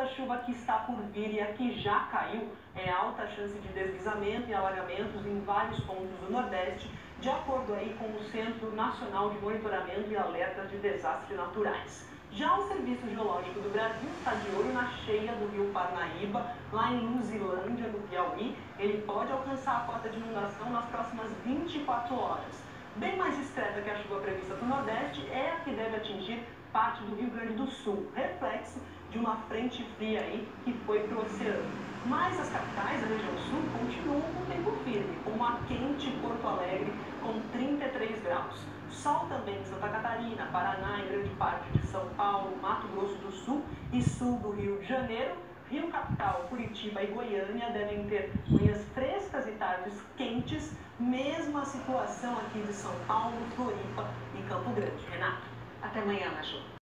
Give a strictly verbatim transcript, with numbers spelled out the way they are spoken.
chuva que está por vir e a que já caiu, é alta chance de deslizamento e alagamentos em vários pontos do Nordeste, de acordo aí com o Centro Nacional de Monitoramento e Alerta de Desastres Naturais. Já o Serviço Geológico do Brasil está de olho na cheia do rio Parnaíba, lá em Luzilândia, no Piauí. Ele pode alcançar a cota de inundação nas próximas vinte e quatro horas. Bem mais discreta que a chuva prevista para o Nordeste é a que deve atingir parte do Rio Grande do Sul, reflexo de uma frente fria aí que foi para o oceano. Mas as capitais da região sul continuam com tempo firme, como a quente Porto Alegre, com trinta e três graus. Sol também em Santa Catarina, Paraná e grande parte de São Paulo, Mato Grosso do Sul e sul do Rio de Janeiro. Rio Capital, Curitiba e Goiânia devem ter manhãs frescas e tardes quentes, mesma situação aqui de São Paulo, Floripa e Campo Grande. Renato, até amanhã, Maju.